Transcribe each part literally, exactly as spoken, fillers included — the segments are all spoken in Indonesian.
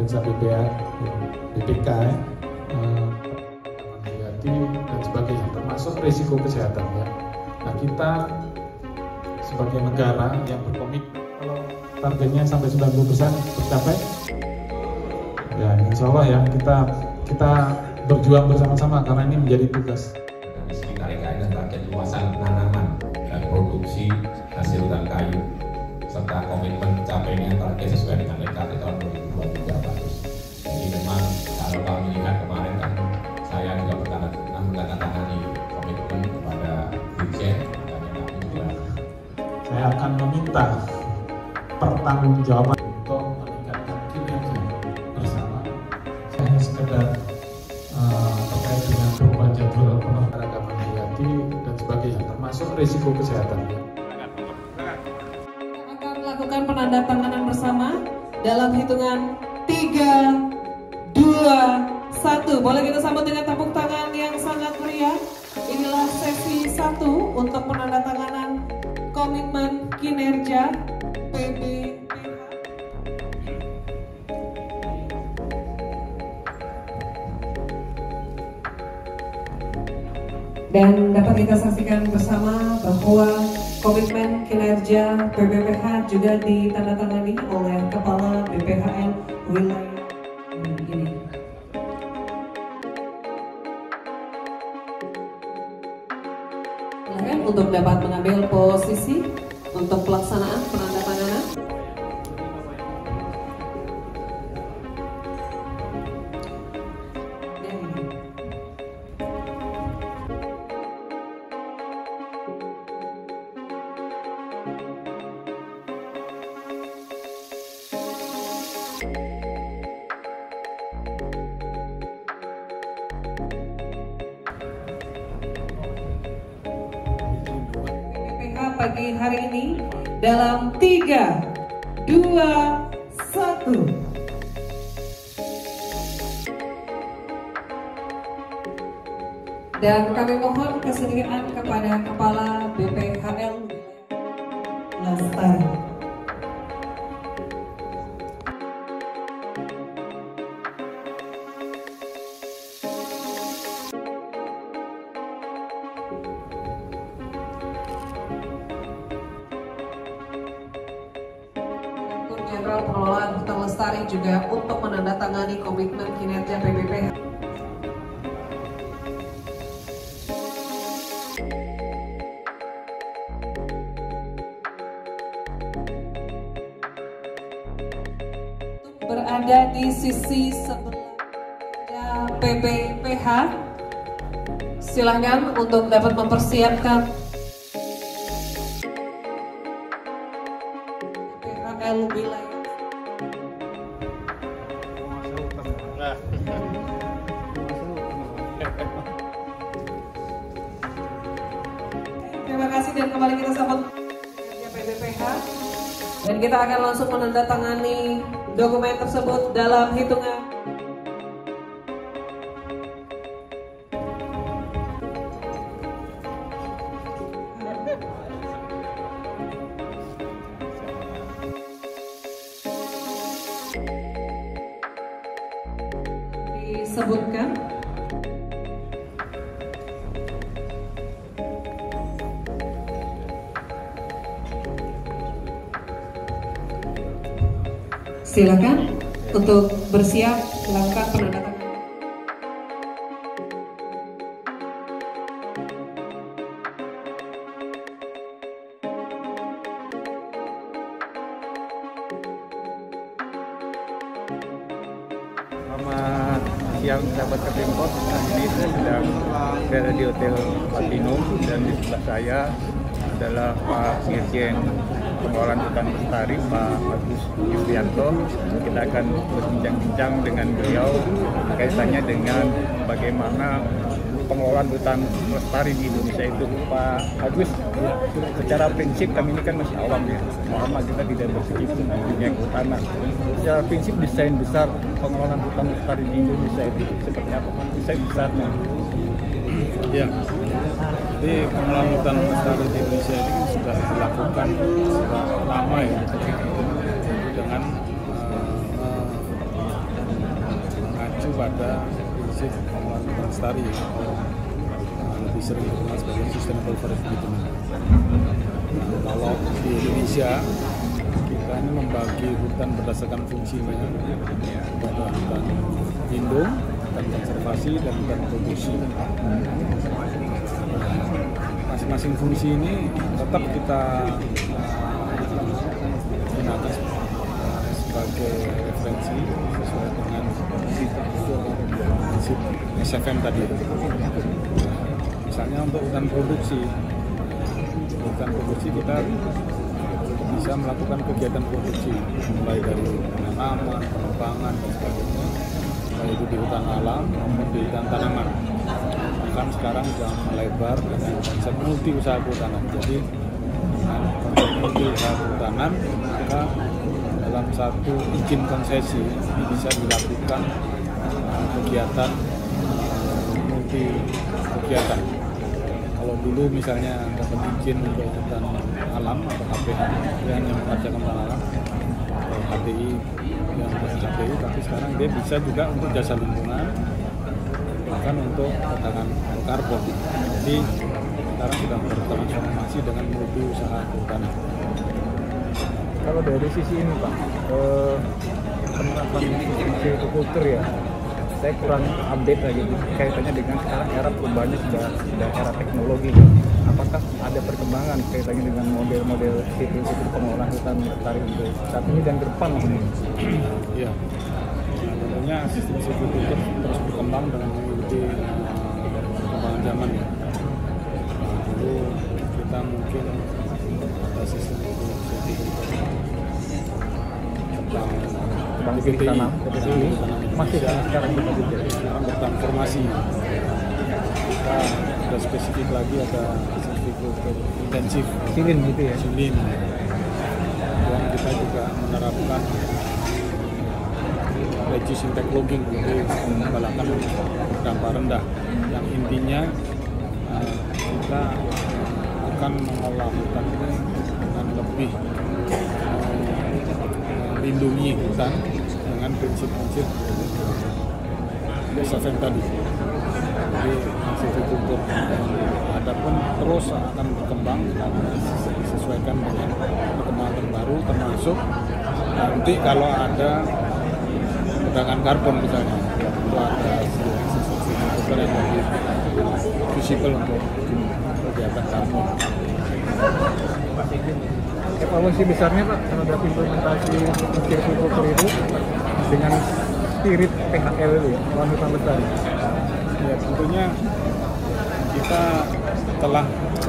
pemeriksa B P K, B P K eh, hati dan sebagainya, termasuk risiko kesehatan ya. Nah, kita sebagai negara yang berkomitmen, kalau targetnya sampai sembilan puluh persen tercapai, ya insya Allah ya kita kita berjuang bersama-sama karena ini menjadi tugas. Dari segi K K N dan target luasan penanaman dan produksi hasil hutan kayu serta komitmen capainya target sesuai dengan L K T tahun dua ribu dua puluh tiga bagus. Jadi memang kalau kami lihat kemarin kan saya juga menandatangani komitmen kepada Dirjen, makanya kami juga saya akan meminta pertanggungjawaban untuk meningkatkan kinerja bersama. Saya hanya sekedar uh, terkait dengan perubahan jadwal penerbangan hati dan sebagainya, termasuk risiko kesehatan. Akan melakukan penandatanganan bersama dalam hitungan tiga, dua, satu. Boleh kita sambut dengan tepuk tangan yang sangat meriah. Inilah sesi satu untuk penandatanganan komitmen kinerja P B P H. Dan dapat kita saksikan bersama bahwa komitmen kinerja P B P H juga ditandatangani oleh Kepala B P H L wilayah ini. Silakan untuk dapat mengambil posisi untuk pelaksanaan penandatanganan. Pagi hari ini dalam tiga, dua, satu. Dan kami mohon kesediaan kepada Kepala B P H L Lestari. Jenderal Pengelolaan Hutan Lestari juga untuk menandatangani komitmen kinerja P B P H. Berada di sisi sebelah P B P H, silahkan untuk dapat mempersiapkan P H L wilayah. Terima kasih dan kembali kita sambut P B P H dan kita akan langsung menandatangani dokumen tersebut dalam hitungan disebutkan. Silakan untuk bersiap melakukan penandatanganan. Selamat siang sahabat Kepempot. Nah, ini saya sedang berada di Hotel Platinum dan di sebelah saya adalah Pak Dirjen Pengelolaan Hutan Lestari, Pak Agus Yulianto. Kita akan berbincang-bincang dengan beliau kaitannya dengan bagaimana pengelolaan hutan lestari di Indonesia itu. Pak Agus, secara prinsip kami ini kan masih awam ya, lama kita tidak berkecimpung di dunia kehutanan. Secara prinsip desain besar pengelolaan hutan lestari di Indonesia itu seperti apa? Desain besarnya? Ya, jadi pengelolaan hutan lestari di Indonesia ini sudah dilakukan sudah lama ya, dengan uh, pada prinsip pengelolaan hutan lestari atau uh, lebih sering dikenal sebagai sustainable forest management. Nah, kalau di Indonesia kita ini membagi hutan berdasarkan fungsinya, ada hutan lindung, hutan konservasi, dan hutan produksi. Masing-masing fungsi ini tetap kita gunakan sebagai referensi sesuai dengan prinsip S F M tadi. Misalnya untuk hutan produksi, hutan produksi kita bisa melakukan kegiatan produksi mulai dari penanaman, penebangan dan sebagainya, baik itu di hutan alam maupun di hutan tanaman. Bahkan sekarang sudah melebar dengan konsep multi usaha kehutanan. Jadi dengan konsep multi usaha kehutanan, maka dalam satu izin konsesi ini bisa dilakukan kegiatan multi kegiatan. Kalau dulu misalnya dapat izin untuk hutan alam atau H P H, dia hanya mengerjakan hutan alam, atau H T I yang H T I, tapi sekarang dia bisa juga untuk jasa lingkungan, bahkan untuk perdagangan karbon. Jadi sekarang sudah bertransformasi dengan multi usaha kehutanan. Kalau dari sisi ini Pak, eh, penerapan silvicultur ya, saya kurang update lagi kaitannya dengan sekarang era perubahannya sudah sudah era teknologi. Apakah ada perkembangan kaitannya dengan model-model silvicultur pengelolaan hutan lestari untuk saat ini dan ke depan ini? Iya, tentunya sistem silvicultur terus berkembang dengan mengikuti perkembangan zaman ya. Nah, dulu kita mungkin ada sistem silvicultur tentang Bang Pilih tanam, ini masih kan sekarang kita juga sekarang bertransformasi. Kita sudah spesifik lagi, ada silvicultur intensif, silin gitu ya. silin. Dan kita juga menerapkan reduce impact logging, jadi mengembalakan dampak rendah. Yang intinya uh, kita akan mengolah hutan ini dengan lebih melindungi uh, hutan dengan prinsip-prinsip S F M tadi. Jadi silvicultur adapun terus akan berkembang dan disesuaikan dengan perkembangan terbaru, termasuk nanti kalau ada perdagangan karbon misalnya, itu ada silvicultur yang lebih visible untuk kegiatan karbon. Evaluasi besarnya Pak terhadap implementasi silvicultur itu dengan spirit P H L itu ya, pengelolaan hutan lestari. Ya tentunya kita telah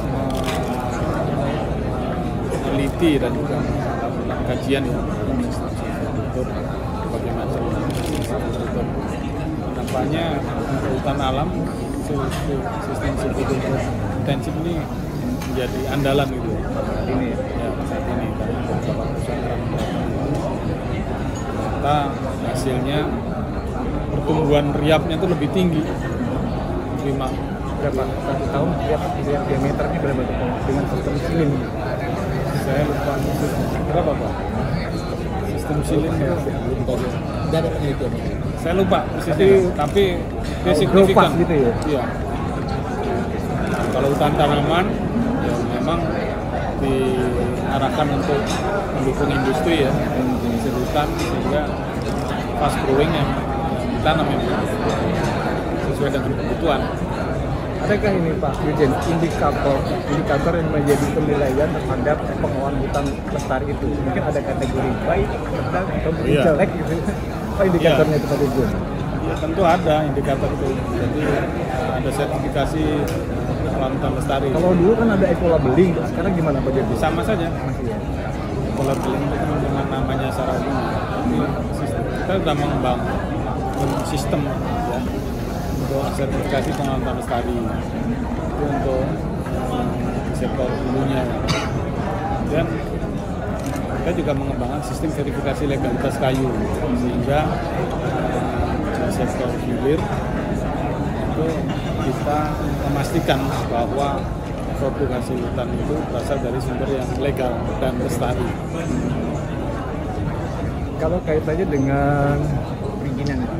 meneliti dan juga melakukan kajian ya sistem silvicultur bagaimana silvicultur. Nampaknya untuk hutan alam sistem silvicultur intensif ini menjadi andalan gitu ya. Ini ya. Ya, saat ini karena beberapa perusahaan ternyata hasilnya pertumbuhan riapnya itu lebih tinggi, lima Berapa satu tahun riap riap diameternya berapa tuh dengan sistem silin? Saya lupa berapa Pak? Sistem silin ya. Tidak ada penelitian. Saya lupa persisnya, tapi dia signifikan. Gitu ya? Iya. Kalau hutan tanaman ya memang diarahkan untuk mendukung industri ya, industri hutan sehingga fast growing yang ditanam yang sesuai dengan kebutuhan. Adakah ini Pak Dirjen indikator indikator yang menjadi penilaian terhadap pengelolaan hutan lestari itu? Mungkin ada kategori baik atau Iya. jelek gitu. Apa indikatornya itu Pak Dirjen? Ya tentu ada indikator itu. Jadi ada sertifikasi pengelolaan hutan lestari. Kalau dulu kan ada eco-labeling, sekarang gimana Pak Dirjen? Sama saja. Masih ya. Eco-labeling itu kan dengan namanya secara umum. Tapi sistem, kita sudah mengembangkan sistem ya, untuk sertifikasi pengelolaan hutan lestari itu untuk um, sektor hulunya. Dan kita juga mengembangkan sistem verifikasi legalitas kayu sehingga um, di sektor hilir itu kita memastikan bahwa produk hasil hutan itu berasal dari sumber yang legal dan lestari. Kalau kaitannya dengan perizinan,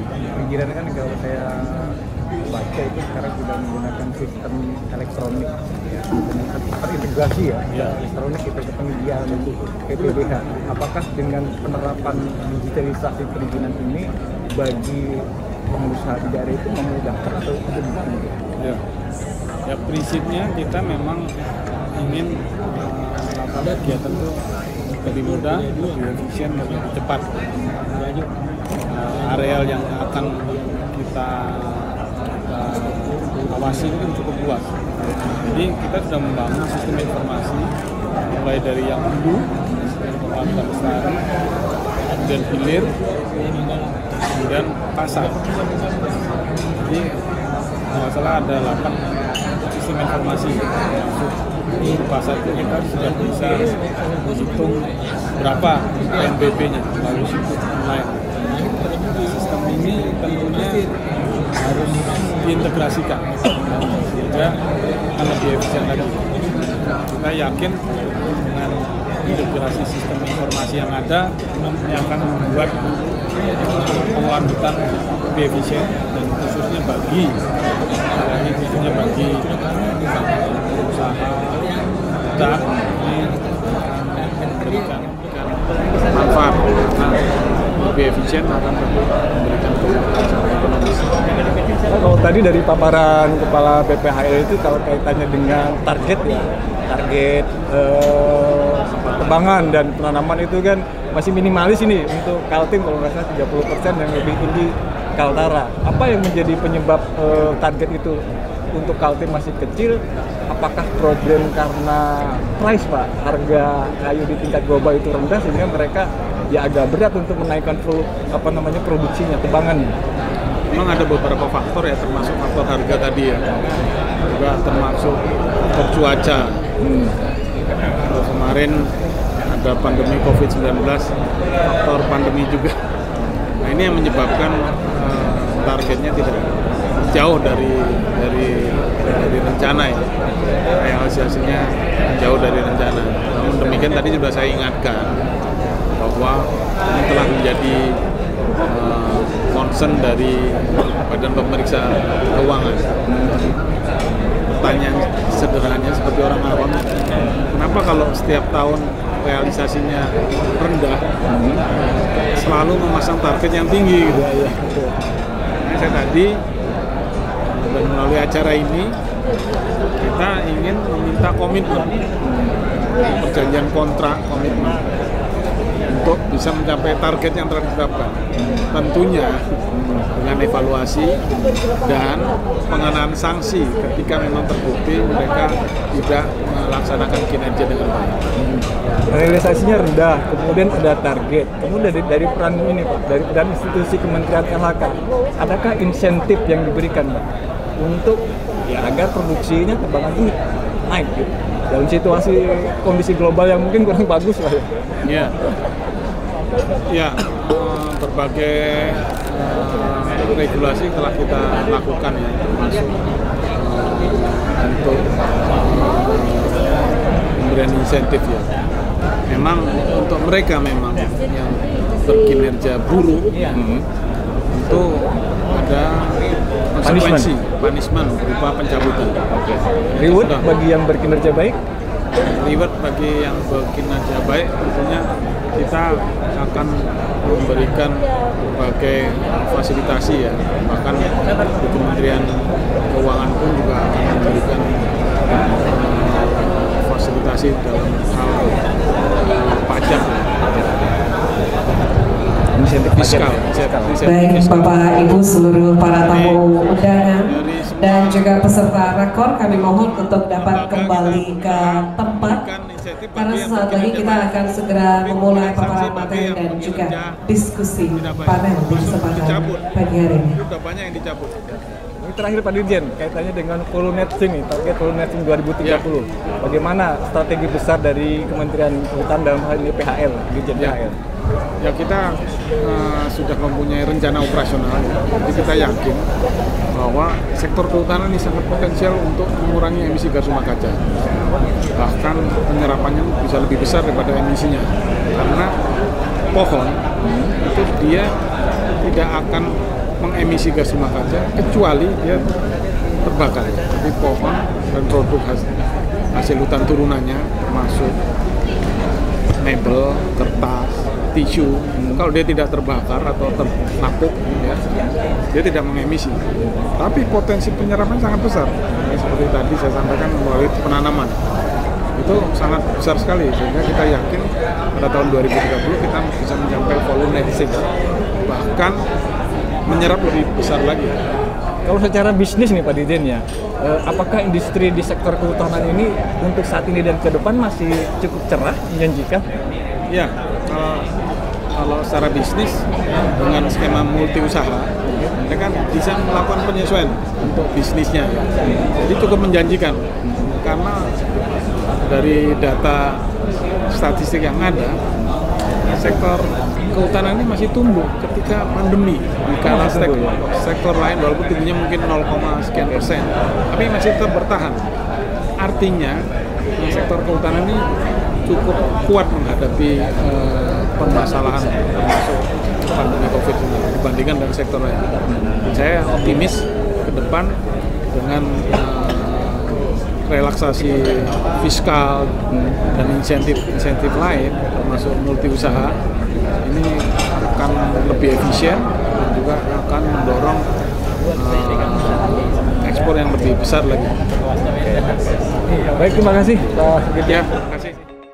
pinggiran kan kalau saya baca itu sekarang sudah menggunakan sistem elektronik ya, terintegrasi ya, ya. elektronik itu penyedia untuk P P B H. Apakah dengan penerapan digitalisasi perizinan ini bagi pengusaha di daerah itu memudahkan atau bagaimana? Ya. Ya prinsipnya kita memang ingin melakukan uh, kegiatan itu lebih mudah, lebih efisien, lebih cepat. Uh, areal yang akan kita uh, awasi ini kan cukup luas. Jadi kita sudah membangun sistem informasi mulai dari yang hulu, Kepala Lestari, kemudian hilir, kemudian pasar. Jadi kalau salah ada delapan sistem informasi. Masuk di pasar itu kita sudah bisa menghitung berapa N B P-nya melalui situs online. Sistem ini tentunya harus diintegrasikan sehingga akan lebih efisien lagi. Kita yakin dengan integrasi sistem informasi yang ada ini akan membuat pengelolaan hutan lebih efisien dan khususnya bagi ini khususnya bagi usaha hutan ini memberikan manfaat lebih efisien akan memberikan keuntungan ekonomi. Kalau tadi dari paparan Kepala B P H L itu kalau kaitannya dengan target ya, target eh, tebangan dan penanaman itu kan masih minimalis ini untuk Kaltim kalau nggak salah tiga puluh persen yang lebih tinggi Kaltara. Apa yang menjadi penyebab eh, target itu untuk Kaltim masih kecil? Apakah problem karena price Pak, harga kayu di tingkat global itu rendah sehingga mereka ya agak berat untuk menaikkan pro, apa namanya produksinya, tebangannya? Memang ada beberapa faktor ya, termasuk faktor harga tadi ya, juga termasuk faktor cuaca. Hmm. Kemarin ada pandemi covid sembilan belas, faktor pandemi juga. Nah ini yang menyebabkan uh, targetnya tidak jauh dari dari dari rencana ya, realisasinya jauh dari rencana. Namun demikian tadi juga saya ingatkan bahwa ini telah menjadi uh, concern dari Badan Pemeriksa Keuangan. Pertanyaan sederhananya seperti orang awam, kenapa kalau setiap tahun realisasinya rendah selalu memasang target yang tinggi gitu. Nah, saya tadi dan melalui acara ini kita ingin meminta komitmen, perjanjian kontrak komitmen untuk bisa mencapai target yang telah ditetapkan. Tentunya dengan evaluasi dan pengenaan sanksi ketika memang terbukti mereka tidak melaksanakan kinerja dengan baik. Realisasinya rendah, kemudian ada target, kemudian dari, dari peran ini Pak, dari peran institusi Kementerian L H K, adakah insentif yang diberikan Pak untuk ya agar produksinya tebangan ini naik gitu? Dalam situasi kondisi global yang mungkin kurang bagus Pak ya? Ya, ya uh, berbagai uh, regulasi telah kita lakukan ya, termasuk uh, untuk uh, pemberian insentif ya. Memang untuk mereka memang yang berkinerja buruk hmm, itu ada konsekuensi, punishment berupa pencabutan. Okay. Reward bagi yang berkinerja baik? Reward bagi yang berkinerja baik tentunya kita akan memberikan berbagai fasilitasi ya, bahkan di Kementerian Keuangan pun juga akan memberikan uh, fasilitasi dalam hal uh, pajak ya. Insentif fiskal. Baik Bapak Ibu seluruh para tamu undangan dan juga peserta rekor, kami mohon untuk dapat kembali ke tempat karena sesaat lagi kita akan segera memulai paparan materi dan juga diskusi panel di kesempatan pagi hari ini. Sudah banyak yang dicabut. Ini terakhir Pak Dirjen, kaitannya dengan full netting nih, target full netting dua ribu tiga puluh. Ya. Bagaimana strategi besar dari Kementerian Hutan dalam hal ini P H L, Dirjen ya. P H L? Ya kita uh, sudah mempunyai rencana operasional, jadi kita yakin bahwa sektor kehutanan ini sangat potensial untuk mengurangi emisi gas rumah kaca. Bahkan penyerapannya bisa lebih besar daripada emisinya, karena pohon itu dia tidak akan mengemisi gas rumah kaca kecuali dia terbakar. Jadi pohon dan produk hasil, hasil hutan turunannya termasuk mebel, kertas, tisu, kalau dia tidak terbakar atau ternapuk, ya, dia tidak mengemisi. Tapi potensi penyerapan sangat besar. Ya, seperti tadi saya sampaikan melalui penanaman. Itu sangat besar sekali, sehingga kita yakin pada tahun dua ribu tiga puluh kita bisa mencapai volume net six, bahkan menyerap lebih besar lagi. Kalau secara bisnis nih Pak Diden ya, eh, apakah industri di sektor kehutanan ini untuk saat ini dan ke depan masih cukup cerah, menjanjikan? Ya, kalau, kalau secara bisnis dengan skema multi usaha, kita kan bisa melakukan penyesuaian untuk bisnisnya. Ya. Jadi cukup menjanjikan, karena dari data statistik yang ada, sektor kehutanan ini masih tumbuh ketika pandemi. Karena sektor, sektor lain walaupun tumbuhnya mungkin nol, sekian persen, tapi masih tetap bertahan. Artinya sektor kehutanan ini cukup kuat menghadapi uh, permasalahan termasuk pandemi COVID dibandingkan dengan sektor lain. Dan saya optimis ke depan dengan uh, relaksasi fiskal dan insentif-insentif lain termasuk multi usaha ini akan lebih efisien dan juga akan mendorong uh, ekspor yang lebih besar lagi. Baik, terima kasih Pak. Ya, terima kasih.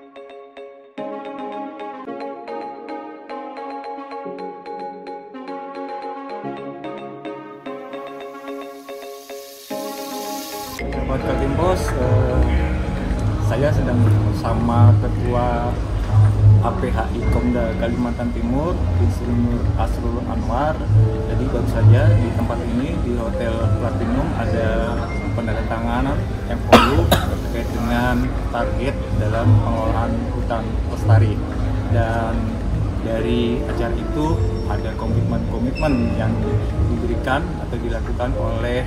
Sahabat Kaltimpos, eh, saya sedang bersama Ketua A P H I Komda Kalimantan Timur, Insinyur Asrul Anwar. Jadi baru saja di tempat ini di Hotel Platinum ada penandatanganan M O U terkait dengan target dalam pengolahan hutan lestari. Dan dari acara itu ada komitmen-komitmen yang diberikan atau dilakukan oleh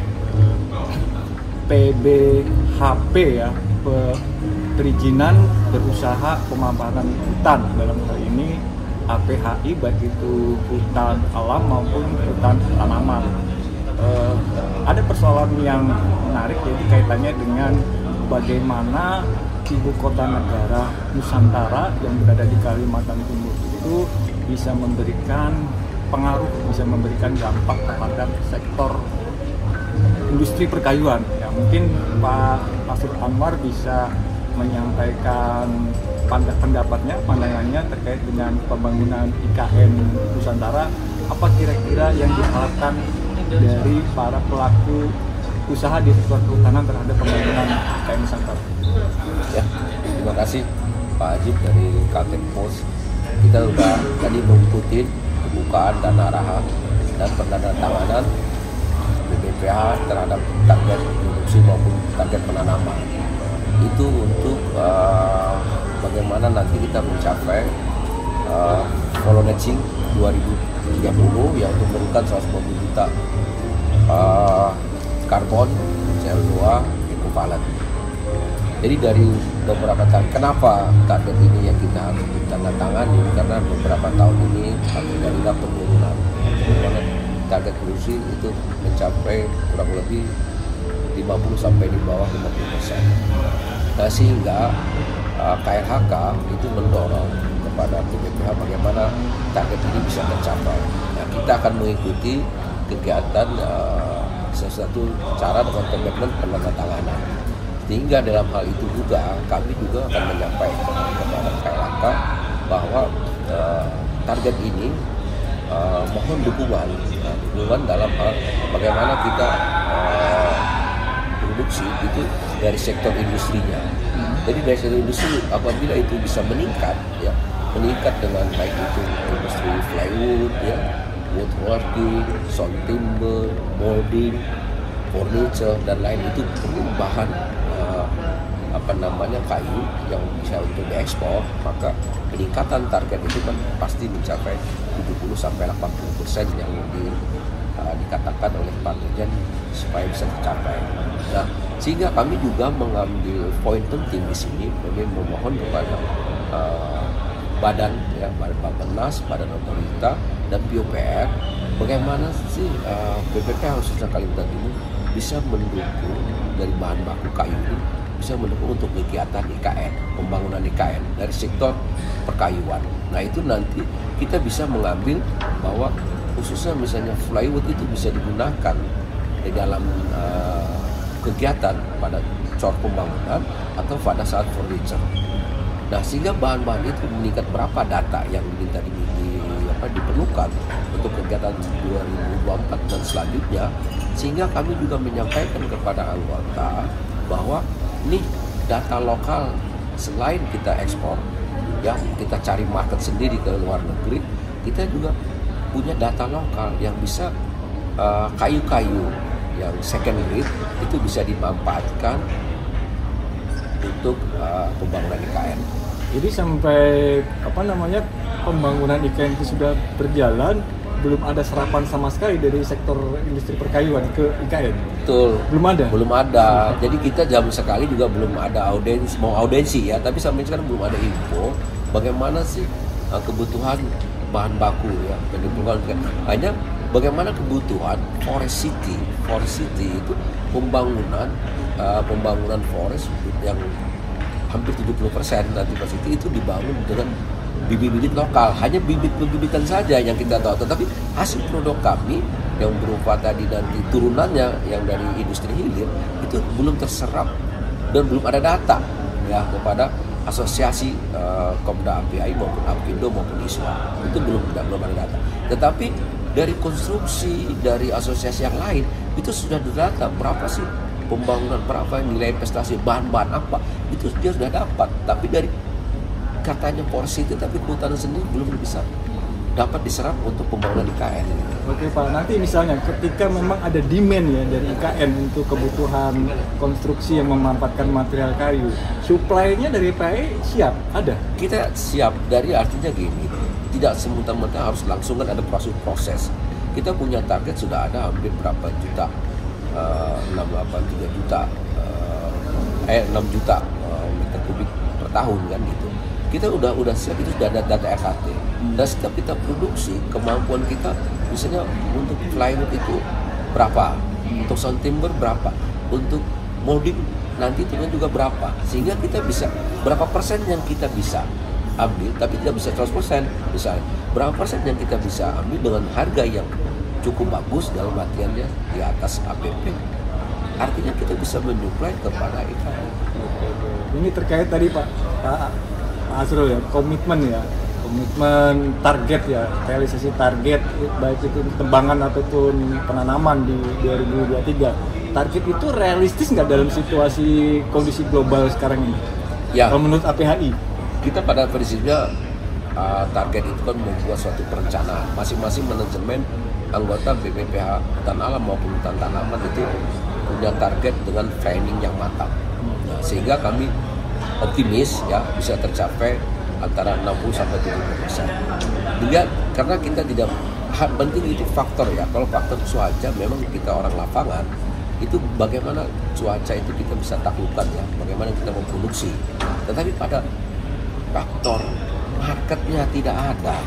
P B H P ya, perizinan berusaha pemanfaatan hutan. Dalam hal ini A P H I baik itu hutan alam maupun hutan tanaman. Uh, ada persoalan yang menarik, yaitu kaitannya dengan bagaimana ibu kota negara Nusantara yang berada di Kalimantan Timur itu bisa memberikan pengaruh, bisa memberikan dampak terhadap sektor industri perkayuan. Ya, mungkin Pak Asrul Anwar bisa menyampaikan pendapatnya, pandangannya terkait dengan pembangunan I K N Nusantara. Apa kira-kira yang diharapkan dari para pelaku usaha di sektor kehutanan terhadap pembangunan I K N Nusantara? Ya, terima kasih Pak Ajib dari Kaltimpos. Kita sudah tadi mengikuti pembukaan dan arahan dan penandatanganan B B P H terhadap target produksi maupun target penanaman. Itu untuk uh, bagaimana nanti kita mencapai uh, Volunetching dua ribu tiga puluh yang untuk menurunkan seratus lima puluh juta uh, karbon C O dua ekuivalen. Jadi dari beberapa tahun, kenapa target ini yang kita harus ditandatangani? Karena beberapa tahun ini ada penurunan. Target produksi itu mencapai kurang lebih lima puluh sampai di bawah lima puluh persen. Nah, sehingga uh, K L H K itu mendorong kepada B B P H bagaimana target ini bisa tercapai. Nah, kita akan mengikuti kegiatan uh, sesuatu cara dengan komitmen penandatanganan. Sehingga dalam hal itu juga kami juga akan menyampaikan kepada K L H K bahwa uh, target ini uh, mohon dukungan, uh, dukungan dalam hal bagaimana kita uh, produksi itu dari sektor industrinya. Jadi dari sektor industri apabila itu bisa meningkat, ya meningkat dengan baik itu industri plywood, ya, woodworking, sawn timber, molding, furniture dan lain itu perlu bahan uh, apa namanya kayu yang bisa untuk diekspor, maka peningkatan target itu kan pasti mencapai tujuh puluh sampai delapan puluh persen yang di, uh, dikatakan oleh Pak Dirjen supaya bisa tercapai. Nah, sehingga kami juga mengambil poin penting di sini, kami memohon kepada uh, badan ya, Badan Bappenas, Badan Otorita dan P U P R bagaimana sih uh, B B P H khususnya Kalimantan Timur bisa mendukung dari bahan baku kayu ini, bisa mendukung untuk kegiatan I K N, pembangunan I K N dari sektor perkayuan. Nah itu nanti kita bisa mengambil bahwa khususnya misalnya plywood itu bisa digunakan di dalam uh, kegiatan pada cor pembangunan atau pada saat furniture. Nah sehingga bahan-bahan itu meningkat berapa data yang diminta di, di, apa, diperlukan untuk kegiatan dua ribu dua puluh empat dan selanjutnya, sehingga kami juga menyampaikan kepada anggota bahwa ini data lokal selain kita ekspor, ya kita cari market sendiri ke luar negeri, kita juga punya data lokal yang bisa uh, kayu-kayu yang second grade itu bisa dimanfaatkan untuk uh, pembangunan I K N. Jadi sampai apa namanya pembangunan I K N itu sudah berjalan, belum ada serapan sama sekali dari sektor industri perkayuan ke I K N. Betul. Belum ada. Belum ada. Jadi kita jam sekali juga belum ada audiensi, mau audiensi ya, tapi sampai sekarang belum ada info bagaimana sih uh, kebutuhan bahan baku ya yang diperlukan. Hanya bagaimana kebutuhan forest city, forest city itu pembangunan uh, pembangunan forest yang hampir tujuh puluh persen nanti pas itu itu dibangun dengan bibit-bibit lokal, hanya bibit-bibitan saja yang kita tahu, tetapi hasil produk kami yang berupa tadi nanti turunannya yang dari industri hilir itu belum terserap dan belum ada data ya kepada asosiasi uh, Komda A P I maupun Apindo maupun I S W A, itu belum belum ada data. Tetapi dari konstruksi dari asosiasi yang lain itu sudah ada data berapa sih pembangunan, berapa nilai investasi, bahan-bahan apa, itu dia sudah dapat. Tapi dari katanya porsi itu, tapi kehutanan sendiri belum bisa dapat diserap untuk pembangunan I K N. Oke Pak, nanti misalnya ketika memang ada demand ya dari I K N untuk kebutuhan konstruksi yang memanfaatkan material kayu, supply-nya dari P A I siap? Ada? Kita siap, dari artinya gini, tidak semudah-mudah harus langsung kan ada proses. Kita punya target sudah ada hampir berapa juta, enam puluh delapan tiga juta, eh enam juta uh, meter kubik per tahun kan gitu. Kita udah udah siap, itu sudah ada data R K T. Dan setiap kita produksi, kemampuan kita misalnya untuk plywood itu berapa, untuk sound timber berapa, untuk molding nanti itu juga berapa, sehingga kita bisa berapa persen yang kita bisa ambil, tapi tidak bisa seratus persen misalnya, berapa persen yang kita bisa ambil dengan harga yang cukup bagus dalam artiannya di atas A P P. Artinya kita bisa menyuplai kepada I K N. Ini terkait tadi Pak, Pak Azrul ya, komitmen ya, komitmen target ya, realisasi target baik itu tembangan ataupun penanaman di dua ribu dua puluh tiga. Target itu realistis nggak dalam situasi kondisi global sekarang ini? Ya. Kalau menurut A P H I? Kita pada prinsipnya uh, target itu kan membuat suatu perencanaan. Masing-masing manajemen anggota B P P H hutan alam maupun hutan tanaman itu punya target dengan planning yang matang. Nah, sehingga kami optimis ya bisa tercapai antara enam puluh sampai tujuh puluh persen. Dilihat karena kita tidak penting itu faktor ya. Kalau faktor cuaca memang kita orang lapangan itu bagaimana cuaca itu kita bisa taklukkan ya. Bagaimana kita memproduksi. Tetapi pada faktor marketnya tidak ada,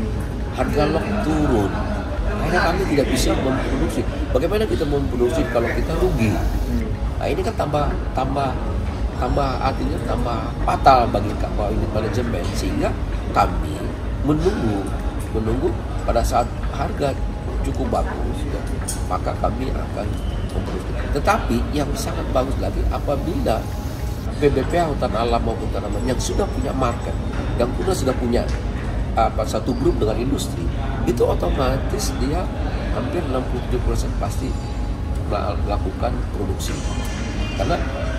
harga log turun, akhirnya kami tidak bisa memproduksi. Bagaimana kita memproduksi kalau kita rugi? Nah ini kan tambah tambah tambah artinya tambah fatal bagi unit manajemen, sehingga kami menunggu menunggu pada saat harga cukup bagus ya, maka kami akan memproduksi. Tetapi yang sangat bagus lagi apabila B B P H hutan alam maupun tanaman yang sudah punya market, yang sudah sudah punya apa satu grup dengan industri, itu otomatis dia hampir enam puluh tujuh persen pasti melakukan produksi karena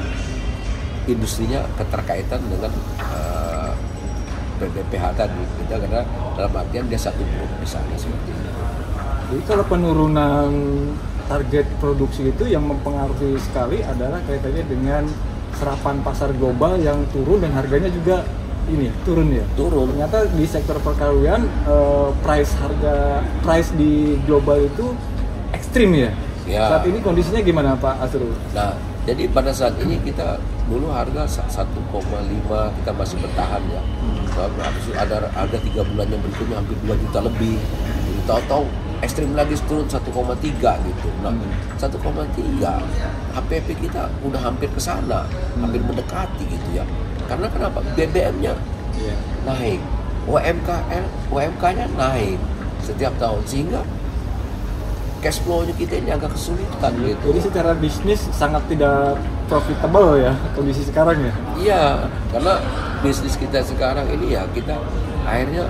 industrinya keterkaitan dengan uh, B B P H tadi, kita karena dalam artian dia satu grup misalnya seperti itu. Jadi kalau penurunan target produksi itu yang mempengaruhi sekali adalah kaitannya dengan serapan pasar global yang turun dan harganya juga ini turun ya. Turun. Ternyata di sektor perkawian uh, price harga price di global itu ekstrim ya. Ya. Saat ini kondisinya gimana Pak Azrul? Nah, jadi pada saat ini kita dulu harga satu koma lima kita masih bertahan ya. Hmm. Habis ada harga tiga bulan yang berikutnya hampir dua juta lebih. Jadi tahu-tahu ekstrim lagi turun satu koma tiga gitu. Nah, satu koma tiga H P P kita udah hampir ke sana, hampir mendekati gitu ya. Karena kenapa? B B M-nya Iya. naik, U M K M, U M K-nya naik setiap tahun, sehingga cash flow-nya kita ini agak kesulitan gitu. Jadi secara bisnis sangat tidak profitable ya kondisi sekarang ya. Iya, karena bisnis kita sekarang ini ya kita akhirnya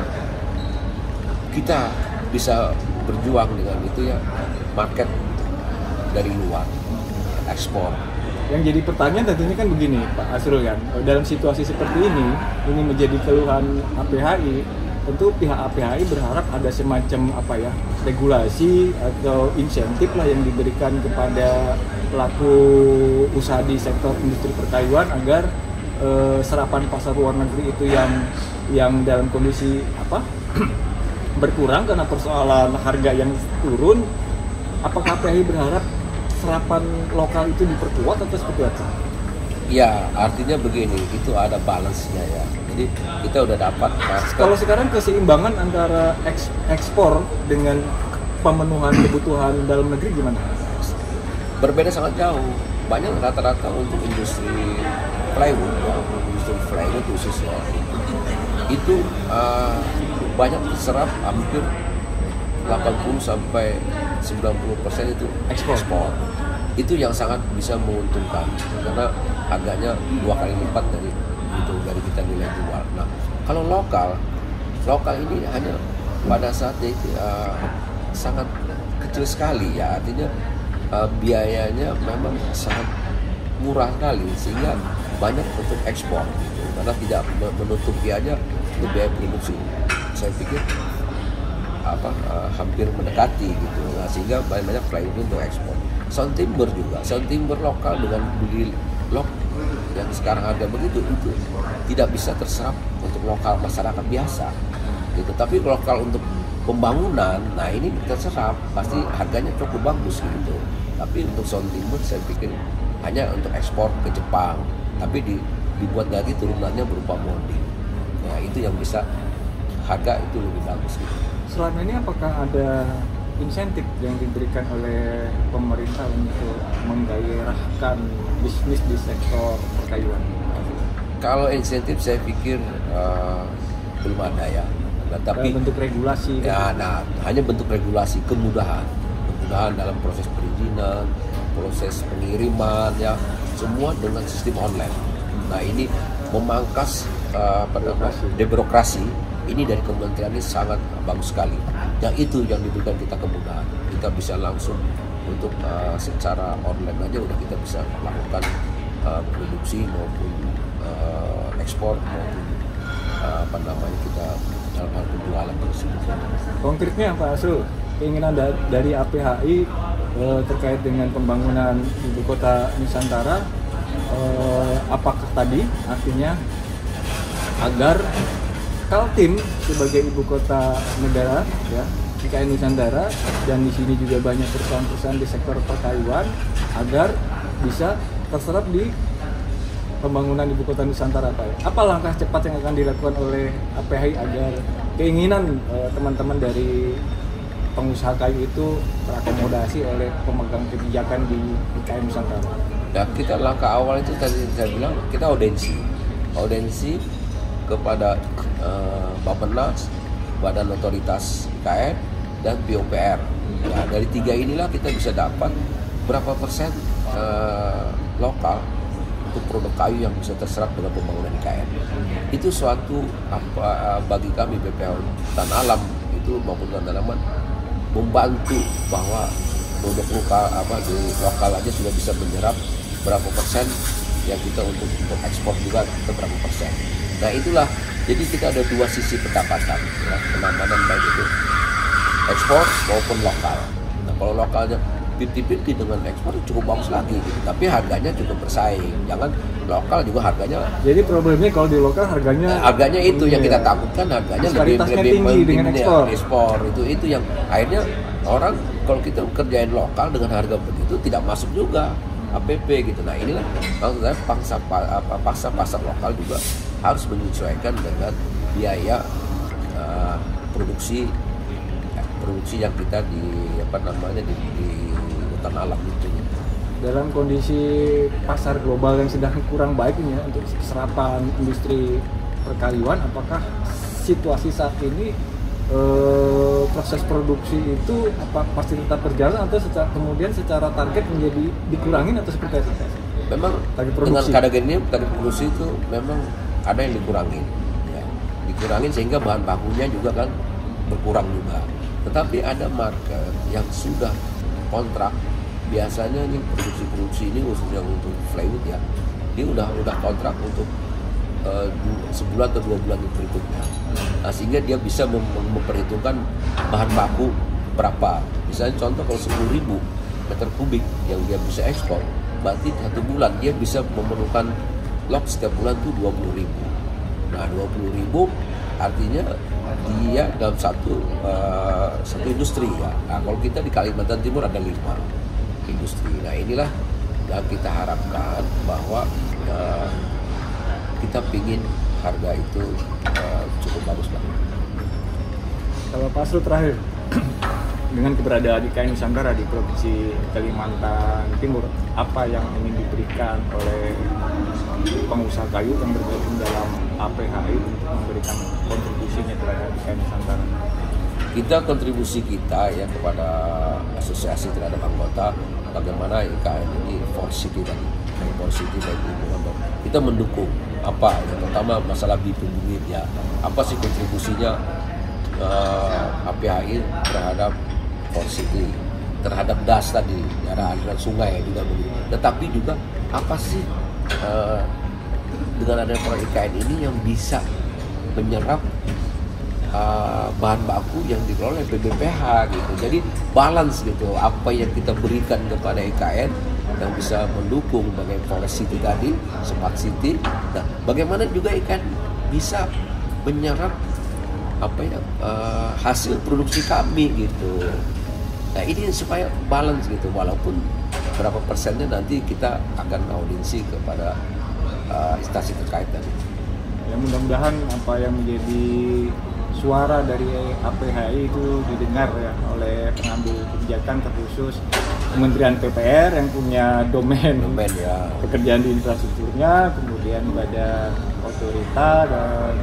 kita bisa berjuang dengan itu ya, market dari luar, ekspor. Yang jadi pertanyaan tentunya kan begini Pak Asrul kan, dalam situasi seperti ini, ini menjadi keluhan A P H I, tentu pihak A P H I berharap ada semacam apa ya, regulasi atau insentif lah yang diberikan kepada pelaku usaha di sektor industri perkayuan agar eh, serapan pasar luar negeri itu yang yang dalam kondisi apa berkurang karena persoalan harga yang turun. Apakah A P H I berharap serapan lokal itu diperkuat atau seperti apa? Ya, artinya begini, itu ada balance-nya ya. Jadi kita udah dapat market. Kalau sekarang keseimbangan antara eks, ekspor dengan pemenuhan kebutuhan dalam negeri gimana? Berbeda sangat jauh. Banyak rata-rata untuk industri plywood, ya, industri plywood khususnya itu uh, banyak terserap hampir delapan puluh sampai sembilan puluh persen itu Ekspor. ekspor. Itu yang sangat bisa menguntungkan karena harganya dua kali lipat dari itu dari kita nilai jual. Nah, kalau lokal, lokal ini hanya pada saat itu uh, sangat kecil sekali ya, artinya uh, biayanya memang sangat murah sekali sehingga banyak untuk ekspor gitu. Karena tidak menutupi aja biaya produksi. Saya pikir apa uh, hampir mendekati gitu, nah, sehingga banyak plywood untuk ekspor. Sound timber juga, sound timber lokal dengan beli lok yang sekarang harga begitu itu tidak bisa terserap untuk lokal masyarakat biasa gitu. Tapi lokal untuk pembangunan, nah ini terserap, pasti harganya cukup bagus gitu. Tapi untuk sound timber saya pikir hanya untuk ekspor ke Jepang, tapi di, dibuat lagi turunannya berupa molding. Nah itu yang bisa harga itu lebih bagus gitu. Selama ini apakah ada insentif yang diberikan oleh pemerintah untuk menggairahkan bisnis di sektor perkayuan? Kalau insentif saya pikir uh, belum ada ya. Nah, tapi bentuk regulasi. Ya, nah hanya bentuk regulasi, kemudahan, kemudahan dalam proses perizinan, proses pengiriman ya, semua dengan sistem online. Nah ini memangkas uh, apa namanya birokrasi. Ini dari kementerian ini sangat bagus sekali. Yang itu yang diberikan kita kemudahan. Kita bisa langsung untuk uh, secara online aja udah kita bisa melakukan uh, produksi maupun uh, ekspor maupun uh, apa namanya kita dalam hal penjualan tersebut. Konkretnya Pak Asrul, keinginan da- dari A P H I uh, terkait dengan pembangunan ibu kota Nusantara, uh, apakah tadi artinya agar Kaltim sebagai ibu kota negara ya, I K N Nusantara, dan di sini juga banyak perusahaan-perusahaan di sektor perkayuan agar bisa terserap di pembangunan ibu kota Nusantara Pak. Apa langkah cepat yang akan dilakukan oleh A P H I agar keinginan eh, teman-teman dari pengusaha kayu itu terakomodasi oleh pemegang kebijakan di I K N Nusantara? Dan kita langkah awal itu tadi saya bilang kita audensi, audensi kepada uh, Bappenas, Badan Otoritas I K N dan P U P R. Ya, dari tiga inilah kita bisa dapat berapa persen uh, lokal untuk produk kayu yang bisa terserap dengan pembangunan I K N. Itu suatu apa bagi kami B P H Hutan Alam itu maupun Hutan Tanaman membantu bahwa produk lokal apa di lokal aja sudah bisa menyerap berapa persen yang kita untuk, untuk ekspor juga ke berapa persen. Nah itulah, jadi kita ada dua sisi pendapatan ya, penambahan baik itu ekspor maupun lokal. Nah kalau lokalnya lima puluh lima puluh dengan ekspor cukup bagus lagi gitu. Tapi harganya cukup bersaing. Jangan lokal juga harganya. Jadi problemnya kalau di lokal harganya nah, harganya itu yang kita takutkan, harganya lebih lebih tinggi dengan ekspor. ekspor. Itu itu yang akhirnya orang kalau kita kerjain lokal dengan harga begitu tidak masuk juga A P P gitu. Nah inilah maksud saya paksa apa paksa pasar lokal juga harus menyesuaikan dengan biaya uh, produksi produksi yang kita di apa namanya di, di hutan alam itu. Dalam kondisi pasar global yang sedang kurang baik ini ya untuk serapan industri perkayuan, apakah situasi saat ini eh, proses produksi itu apa pasti tetap berjalan atau secara, kemudian secara target menjadi dikurangin atau seperti apa? Memang dengan keadaan ini target produksi itu memang ada yang dikurangin, ya. dikurangin sehingga bahan bakunya juga kan berkurang juga. Tetapi ada market yang sudah kontrak. Biasanya nih produksi-produksi ini khususnya untuk plywood ya, dia udah udah kontrak untuk uh, sebulan atau dua bulan berikutnya. Nah, sehingga dia bisa mem memperhitungkan bahan baku berapa. Misalnya contoh kalau sepuluh ribu meter kubik yang dia bisa ekspor, berarti satu bulan dia bisa memerlukan lot setiap bulan tuh dua puluh ribu. Nah, dua puluh ribu artinya dia dalam satu uh, satu industri ya. Nah, kalau kita di Kalimantan Timur ada lima industri. Nah, inilah yang kita harapkan bahwa uh, kita pingin harga itu uh, cukup bagus banget. Kalau Pak Asrul terakhir, dengan keberadaan I K N Nusantara di Provinsi Kalimantan Timur, apa yang ingin diberikan oleh pengusaha kayu yang bergabung dalam A P H I untuk memberikan kontribusinya terhadap I K N Nusantara? Kita kontribusi kita ya kepada asosiasi terhadap anggota, bagaimana I K N ini for city tadi, for city tadi kita mendukung apa yang pertama masalah bibit-bibit ya, apa sih kontribusinya uh, A P H I terhadap for city, terhadap D A S tadi, daerah aliran sungai juga begitu. Tetapi juga apa sih uh, dengan adanya proyek I K N ini yang bisa menyerap Uh, bahan baku yang dikelola oleh B B P H gitu. Jadi balance gitu, apa yang kita berikan kepada I K N yang bisa mendukung bagaimana Forest City tadi, Smart City. Nah, bagaimana juga I K N bisa menyerap apa ya uh, hasil produksi kami gitu. Nah, ini supaya balance gitu, walaupun berapa persennya nanti kita akan audisi kepada uh, instansi terkait tadi. Ya, mudah-mudahan apa yang menjadi suara dari A P H I itu didengar ya oleh pengambil kebijakan, terkhusus Kementerian P P R yang punya domain, domain ya. pekerjaan di infrastrukturnya, kemudian Badan Otorita dan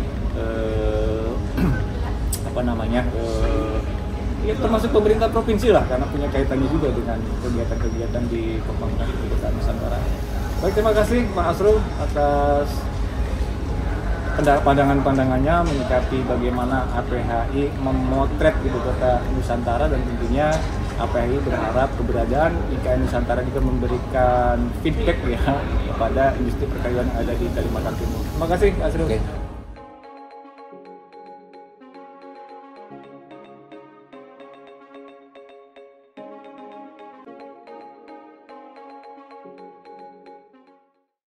eh, apa namanya eh, ya termasuk pemerintah provinsi lah, karena punya kaitannya juga dengan kegiatan-kegiatan di pembangunan ibu kota Nusantara. Baik, terima kasih Pak Asrul atas pandangan-pandangannya menyikapi bagaimana A P H I memotret ibu kota Nusantara, dan tentunya A P H I berharap keberadaan I K N Nusantara juga memberikan feedback ya kepada industri perkayuan yang ada di Kalimantan Timur. Terima kasih Pak Asrul. Okay.